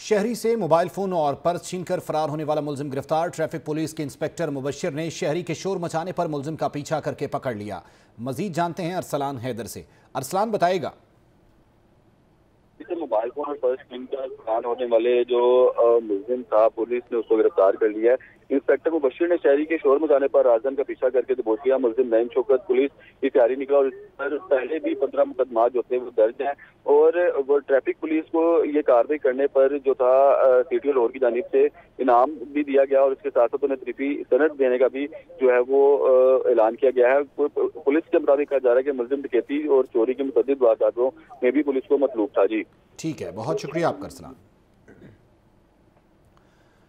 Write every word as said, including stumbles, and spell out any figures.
शहरी से mobile phone और पर्स छीनकर फरार होने वाला मुलजिम गिरफ्तार। ट्रैफिक पुलिस के इंस्पेक्टर मुबशिर ने शहरी के शोर मचाने पर मुलजिम का पीछा करके पकड़ लिया। मजीद जानते हैं अरसलान हैदर से। अरसलान बताएगा। मोबाइल फोन और पर्स छीनकर फरार होने वाले जो मुलजिम था, पुलिस ने उसको गिरफ्तार कर लिया है। इंस्पेक्टर मुबशिर ने शहरी के शोर मचाने पर राजन का पीछा करके दबोच लिया। मुलजिम नईम शौकत पुलिस की तैयारी निकला और इस पर पहले भी पंद्रह मुकदमा जो थे वो दर्ज हैं और वो ट्रैफिक पुलिस को ये कार्रवाई करने पर जो था सीटीओ लाहौर की जानिब से इनाम भी दिया गया और इसके साथ साथ उन्हें तरीफी सनद देने का भी जो है वो ऐलान किया गया है। पुलिस के मुताबिक कहा जा रहा है कि मुलजिम डकैती और चोरी के मुतअद्दिद वारदातों में भी पुलिस को मतलूब था। जी ठीक है, बहुत शुक्रिया आपका अरसलान।